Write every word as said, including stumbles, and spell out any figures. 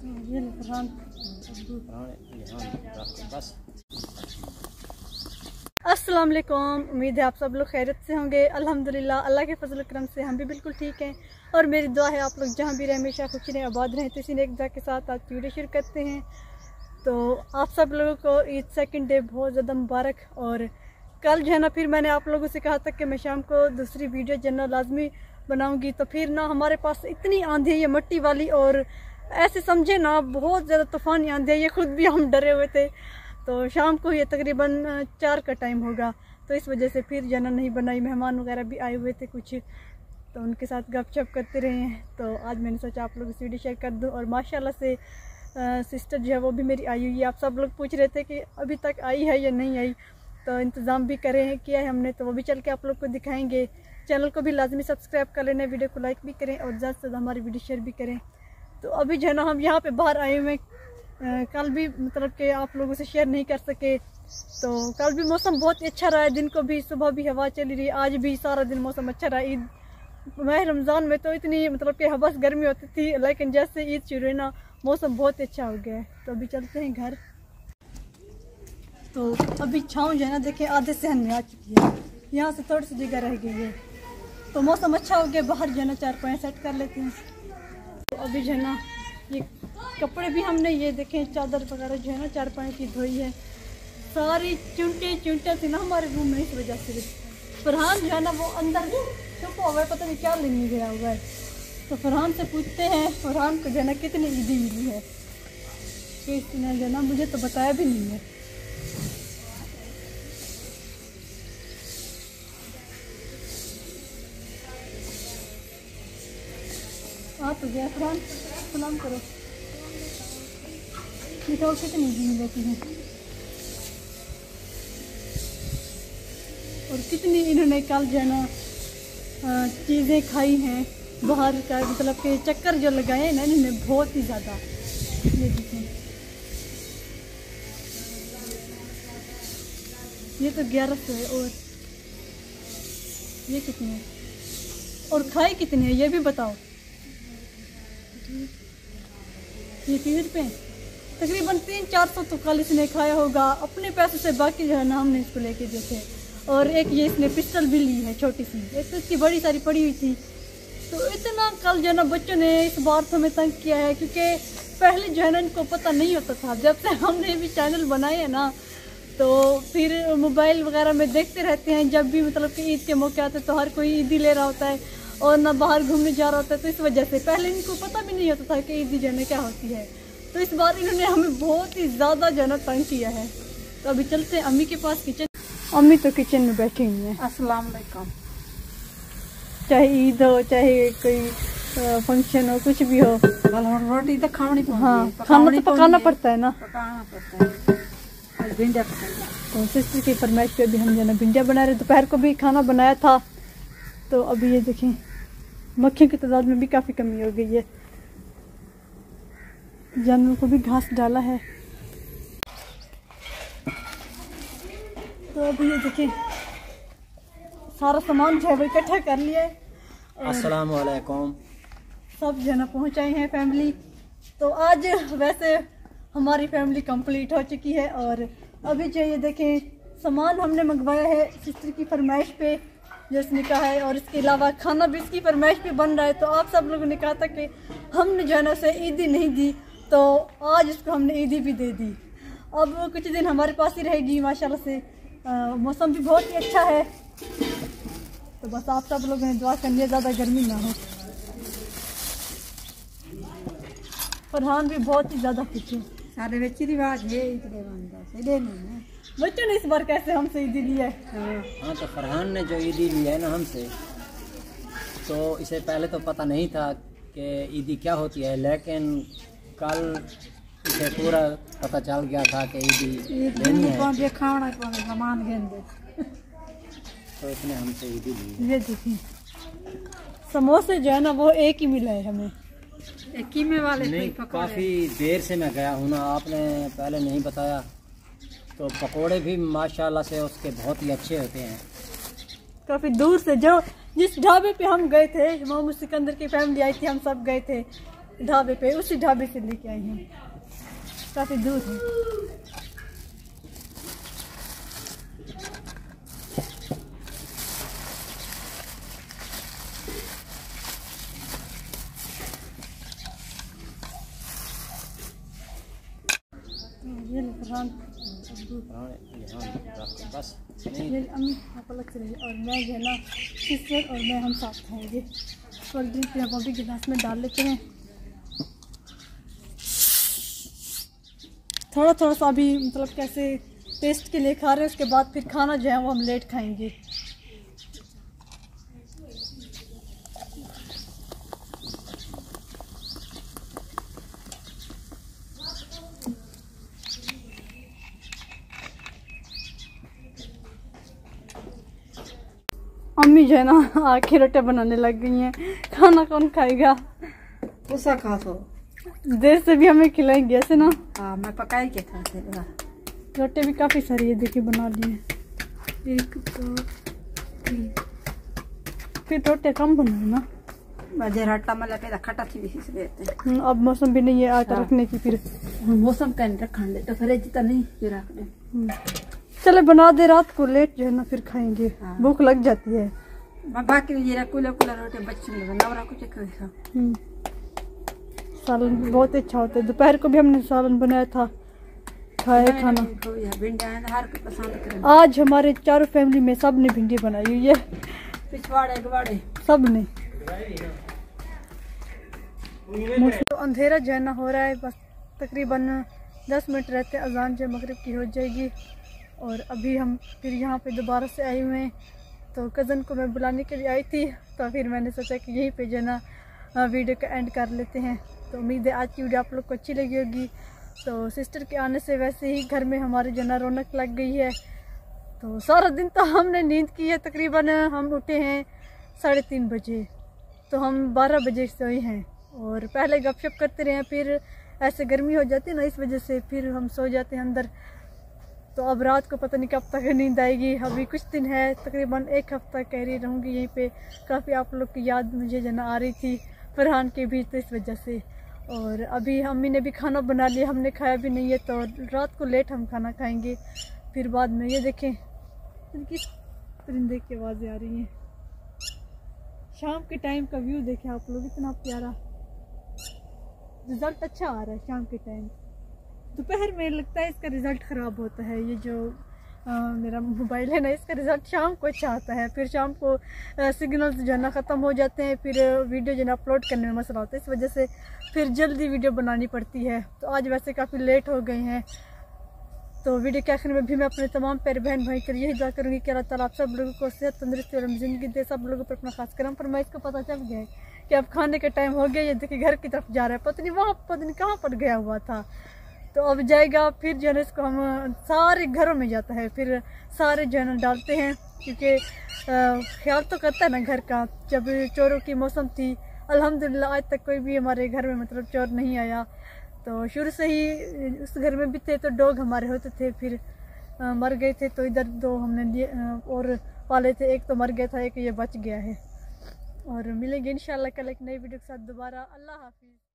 अस्सलाम वालेकुम। उम्मीद है आप सब लोग खैरियत से होंगे। अल्हम्दुलिल्लाह, अल्लाह के फजल करम से हम भी बिल्कुल ठीक हैं और मेरी दुआ है आप लोग जहाँ भी रहे हमेशा खुश रहें, आबाद रहें। तो इसी एक दुआ के साथ आज वीडियो शुरू करते हैं। तो आप सब लोगों को ईद सेकंड डे बहुत ज़्यादा मुबारक। और कल जो है ना, फिर मैंने आप लोगों से कहा था कि मैं शाम को दूसरी वीडियो जो है ना लाजमी बनाऊँगी। तो फिर ना हमारे पास इतनी आंधी है ये मट्टी वाली, और ऐसे समझे ना बहुत ज़्यादा तूफ़ानी आंधी है, ये खुद भी हम डरे हुए थे। तो शाम को ये तकरीबन चार का टाइम होगा, तो इस वजह से फिर जना नहीं बनाई। मेहमान वगैरह भी आए हुए थे कुछ, तो उनके साथ गपशप करते रहे हैं। तो आज मैंने सोचा आप लोगों से वीडियो शेयर कर दूं। और माशाल्लाह से आ, सिस्टर जो है वो भी मेरी आई हुई है। आप सब लोग पूछ रहे थे कि अभी तक आई है या नहीं आई, तो इंतज़ाम भी करे हैं किया है हमने, तो वो भी चल के आप लोग को दिखाएँगे। चैनल को भी लाजमी सब्सक्राइब कर लेना, वीडियो को लाइक भी करें और ज़्यादा से ज़्यादा हमारी वीडियो शेयर भी करें। तो अभी जो है ना हम यहाँ पे बाहर आए हुए हैं। कल भी मतलब कि आप लोगों से शेयर नहीं कर सके, तो कल भी मौसम बहुत ही अच्छा रहा है। दिन को भी सुबह भी हवा चली रही, आज भी सारा दिन मौसम अच्छा रहा। ईद माह रमज़ान में तो इतनी मतलब कि हवस गर्मी होती थी, लेकिन जैसे ईद शुरू है ना मौसम बहुत अच्छा हो गया है। तो अभी चलते हैं घर। तो अभी छाँव जो है ना देखें आधे सहन में आ चुकी है, यहाँ से थोड़ी सी जगह रह गई है। तो मौसम अच्छा हो गया, बाहर जो है ना चार पाँच सेट कर लेते हैं। तो अभी जो है ना ये कपड़े भी हमने ये देखें चादर वगैरह जो है ना चार पाँच की धोई है। सारी चुनटे चुनटे थी ना हमारे रूम में, इस वजह से फरहान जो है ना वो अंदर छुपा हुआ है, पता नहीं क्या लेने गया हुआ है। तो फरहान से पूछते हैं फरहान को जो है ना कितनी ईदी मिली है, कि इसने जो है ना मुझे तो बताया भी नहीं है। हाँ तो गया फरहान, सलाम करो, दिखाओ कितनी ईदी मिलती है और कितनी इन्होंने कल जो है ना चीज़ें खाई हैं बाहर का, मतलब कि चक्कर जो लगाए हैं ना इन्होंने बहुत ही ज़्यादा। ये देखें, ये तो ग्यारह सौ है और ये कितने है और खाए कितने हैं ये भी बताओ। ये तीस रुपये तकरीबन तीन चार सौ तो कल इसने खाया होगा अपने पैसों से, बाकी जो है ना हमने इसको लेके दिए थे। और एक ये इसने पिस्टल भी ली है छोटी सी, एक तो इसकी बड़ी सारी पड़ी हुई थी। तो इतना कल जो है ना बच्चों ने इस बार तो हमें तंग किया है, क्योंकि पहले जो है ना इनको पता नहीं होता था। जब से हमने भी चैनल बनाए हैं ना, तो फिर मोबाइल वगैरह में देखते रहते हैं। जब भी मतलब कि ईद के मौके आते तो हर कोई ईदी ले रहा होता है और ना बाहर घूमने जा रहा होता है। तो इस वजह से पहले इनको पता भी नहीं होता था कि ईदी जो है क्या होती है। तो इस बार इन्होंने हमें बहुत ही ज़्यादा जो है ना तंग किया है। तो अभी चलते हैं अम्मी के पास किचन। अम्मी तो किचन में बैठी हुई हैं। अस्सलाम वालेकुम। चाहे ईद हो चाहे कोई फंक्शन हो कुछ भी हो, रोटी तो खानी पड़ती है। हाँ खाना तो पकाना पड़ता है ना, पकाना पड़ता है। भिंडिया पकाना। तो सिस्टर की फरमाइश पे भी हम जो है भिंडिया बना रहे। दोपहर को भी खाना बनाया था। तो अभी ये देखें मक्खियों की तादाद में भी काफ़ी कमी हो गई है, जानवरों को भी घास डाला है। तो अभी ये देखें सारा सामान जो है वो इकट्ठा कर लिया है। अस्सलाम वालेकुम। सब जो है ना पहुँचाए हैं फैमिली। तो आज वैसे हमारी फैमिली कंप्लीट हो चुकी है। और अभी जो ये देखें सामान हमने मंगवाया है सिस्टर की फरमाइश पे, जो इसने कहा है। और इसके अलावा खाना भी इसकी फरमाइश पे बन रहा है। तो आप सब लोगों ने कहा था कि हमने जो है ना उसे ईदी नहीं दी, तो आज इसको हमने ईदी भी दे दी। अब कुछ दिन हमारे पास ही रहेगी माशाल्लाह से। मौसम भी बहुत ही अच्छा है। तो बस आप सब लोगों ने दुआ करनी है ज़्यादा गर्मी ना हो। फरहान भी बहुत ही ज़्यादा खुश है। सारे बच्चे रिवाज है इतने नहीं है। बच्चों ने इस बार कैसे हमसे ईदी ली है। हाँ तो फरहान ने जो ईदी ली है ना हमसे, तो इसे पहले तो पता नहीं था कि ईदी क्या होती है, लेकिन कल इसे पूरा पता चल गया था कि ईदी लेनी है। खाना सामान गेंदे तो इसने हमसे ईदी ली। ये देखिए समोसे जो है ना वो एक ही मिला है हमें, एक ही में वाले नहीं। काफ़ी देर से मैं गया हूँ ना, आपने पहले नहीं बताया। तो पकोड़े भी माशाल्लाह से उसके बहुत ही अच्छे होते हैं। काफ़ी दूर से जो जिस ढाबे पे हम गए थे, मोहम्मद सिकंदर की फैमिली आई थी, हम सब गए थे। ढाबे पे, उसी ढाबे से लेके आई हूँ, काफ़ी दूर है। ये लो फरहान, बस मेरी अम्मी पलक से रही और मैं जो है ना सिस्टर और मैं हम साथ खाएंगे। कोल्ड ड्रिंक हम अभी गिलास में डाल लेते हैं, थोड़ा थोड़ा सा अभी मतलब कैसे टेस्ट के लिए खा रहे हैं, उसके बाद फिर खाना जो है वो हम लेट खाएंगे। अम्मी जो है ना आके रोटियां बनाने लग गई हैं, खाना कौन खाएगा? उसा खा तो देर से भी हमें खिलाएंगे ऐसे ना। हाँ मैं पकाई के खाते हैं। रोटी भी काफ़ी सारी है, देखिए बना ली है, एक दो तीन, फिर रोटी कम बनाए ना, बाजार आटा मला पे खटा थी भी से देते हैं। हम्म, अब मौसम भी नहीं है आटा हाँ। रखने की, फिर मौसम का नहीं रखा दे तो फ्रिज तो नहीं फिर रख दे। हम्म, चले बना दे, रात को लेट जो है ना फिर खाएंगे, हाँ। भूख लग जाती है। मैं बाकी ये कुला कुला रोटी बच्चों लगा नवरा कुछ खा। हम्म, सालन बहुत अच्छा होता है, दोपहर को भी हमने सालन बनाया था, खाए खाना। भिंडी हर कोई पसंद करे। आज हमारे चारों फैमिली में सब ने भिंडी बनाई हुई है, पिछवाड़े गवाड़े सब ने। तो अंधेरा जो है ना हो रहा है, बस तकरीबन दस मिनट रहते अजान जो मगरिब की हो जाएगी। और अभी हम फिर यहाँ पे दोबारा से आए हुए हैं, तो कज़न को मैं बुलाने के लिए आई थी, तो फिर मैंने सोचा कि यहीं पे जो है ना वीडियो का एंड कर लेते हैं। तो उम्मीद है आज की वीडियो आप लोग को अच्छी लगी होगी। तो सिस्टर के आने से वैसे ही घर में हमारे जो ना रौनक लग गई है। तो सारा दिन तो हमने नींद की है, तकरीबन हम उठे हैं साढ़े तीन बजे, तो हम बारह बजे सोए हैं। और पहले गपशप करते रहे हैं, फिर ऐसे गर्मी हो जाती है ना, इस वजह से फिर हम सो जाते हैं अंदर। तो अब रात को पता नहीं कब तक नींद आएगी, अभी कुछ दिन है, तकरीबन एक हफ्ता कह रही रहूँगी यहीं पे। काफ़ी आप लोग की याद मुझे जना आ रही थी फरहान के भी, तो इस वजह से। और अभी अम्मी ने भी खाना बना लिया, हमने खाया भी नहीं है, तो रात को लेट हम खाना खाएंगे। फिर बाद में ये देखें किस परिंदे की आवाज़ें आ रही हैं, शाम के टाइम का व्यू देखें आप लोग, इतना प्यारा रिज़ल्ट अच्छा आ रहा है शाम के टाइम। दोपहर में लगता है इसका रिज़ल्ट ख़राब होता है, ये जो आ, मेरा मोबाइल है ना, इसका रिज़ल्ट शाम को अच्छा आता है, फिर शाम को सिग्नल्स जो है ना ख़त्म हो जाते हैं, फिर वीडियो जो है ना अपलोड करने में मसला होता है, इस वजह से फिर जल्दी वीडियो बनानी पड़ती है। तो आज वैसे काफ़ी लेट हो गए हैं। तो वीडियो के आखिर में भी मैं अपने तमाम प्यारे बहन भाई कर यही दुआ करूँगी कि अल्लाह ताला आप सब लोगों को सेहत तंदुरुस्ती और ज़िंदगी दे। सब लोगों पर अपना खास करम फरमाए। इसको पता चल गया है कि अब खाने का टाइम हो गया, ये देखिए घर की तरफ जा रहा है, पता नहीं वहाँ पता नहीं कहाँ पर गया हुआ था। तो अब जाएगा, फिर जो है ना इसको हम सारे घरों में जाता है, फिर सारे जो है ना डालते हैं, क्योंकि ख्याल तो करता है ना घर का। जब चोरों की मौसम थी, अल्हम्दुलिल्लाह आज तक कोई भी हमारे घर में मतलब चोर नहीं आया। तो शुरू से ही उस घर में भी थे तो डॉग हमारे होते थे, फिर आ, मर गए थे, तो इधर दो हमने लिए और पाले थे, एक तो मर गया था, एक ये बच गया है। और मिलेंगे इंशाल्लाह कल एक नई वीडियो के साथ दोबारा। अल्लाह हाफिज़।